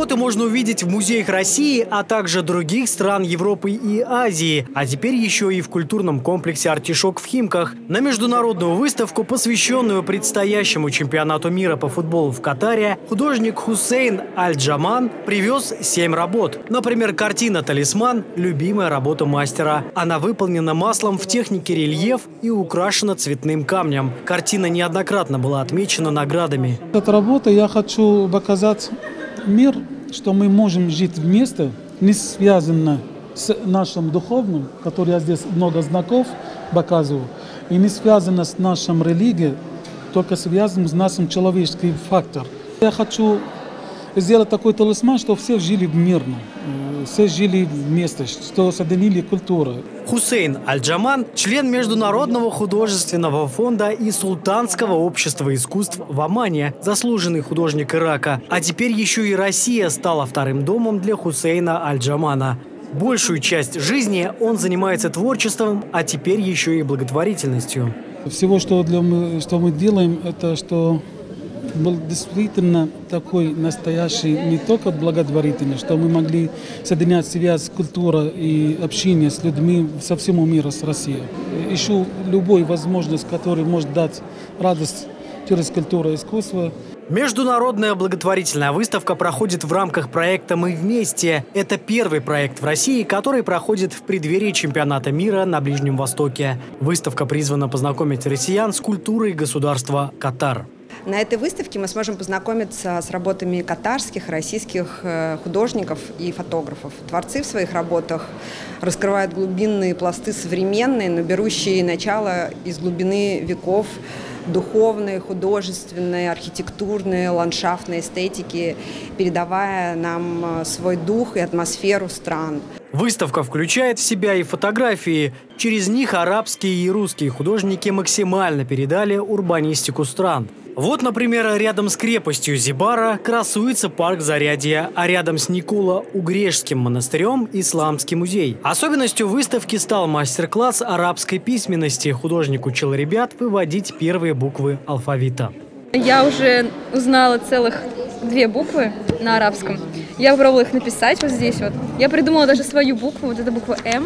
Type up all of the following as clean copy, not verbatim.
Работы можно увидеть в музеях России, а также других стран Европы и Азии, а теперь еще и в культурном комплексе «Артишок» в Химках. На международную выставку, посвященную предстоящему чемпионату мира по футболу в Катаре, художник Хусейн Аль-Джаман привез 7 работ. Например, картина «Талисман» – любимая работа мастера. Она выполнена маслом в технике рельеф и украшена цветным камнем. Картина неоднократно была отмечена наградами. Эта работа я хочу показать мир, что мы можем жить вместе, не связано с нашим духовным, который я здесь много знаков показываю, и не связано с нашей религией, только связано с нашим человеческим фактором. Я хочу сделать такой талисман, что все жили мирно, все жили вместе, что соединили культуру. Хусейн Аль-Джаман – член Международного художественного фонда и Султанского общества искусств в Омане, заслуженный художник Ирака. А теперь еще и Россия стала вторым домом для Хусейна Аль-Джамана. Большую часть жизни он занимается творчеством, а теперь еще и благотворительностью. Всего, что мы делаем, это что был действительно такой настоящий, не только благотворительный, что мы могли соединять связь культуры и общение с людьми со всего мира, с Россией. Ищу любую возможность, которая может дать радость через культуру и искусство. Международная благотворительная выставка проходит в рамках проекта «Мы вместе». Это первый проект в России, который проходит в преддверии чемпионата мира на Ближнем Востоке. Выставка призвана познакомить россиян с культурой государства Катар. На этой выставке мы сможем познакомиться с работами катарских, российских художников и фотографов. Творцы в своих работах раскрывают глубинные пласты современные, но берущие начало из глубины веков духовной, художественной, архитектурной, ландшафтной эстетики, передавая нам свой дух и атмосферу стран. Выставка включает в себя и фотографии. Через них арабские и русские художники максимально передали урбанистику стран. Вот, например, рядом с крепостью Зибара красуется парк Зарядье, а рядом с Николо-Угрешским монастырем – Исламский музей. Особенностью выставки стал мастер-класс арабской письменности. Художник учил ребят выводить первые буквы алфавита. Я уже узнала целых 2 буквы на арабском. Я попробовала их написать вот здесь вот. Я придумала даже свою букву, вот эта буква «М».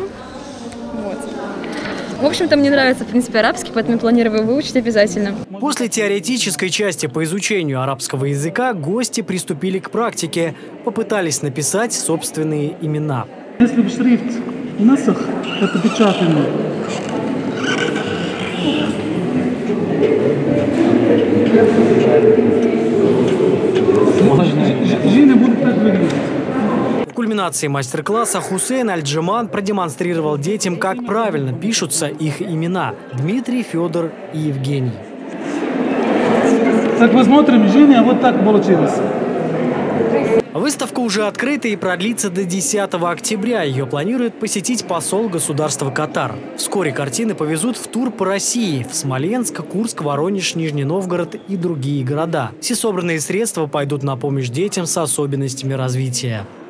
Вот. В общем-то, мне нравится, в принципе, арабский, поэтому планирую выучить обязательно. После теоретической части по изучению арабского языка гости приступили к практике, попытались написать собственные имена. Если бы шрифт насах, это печатано. Жины будут так выглядеть. В кульминации мастер-класса Хусейн Аль-Джаман продемонстрировал детям, как правильно пишутся их имена – Дмитрий, Федор и Евгений. Так посмотрим, Женя, вот так получилось. Выставка уже открыта и продлится до 10 октября. Ее планирует посетить посол государства Катар. Вскоре картины повезут в тур по России – в Смоленск, Курск, Воронеж, Нижний Новгород и другие города. Все собранные средства пойдут на помощь детям с особенностями развития.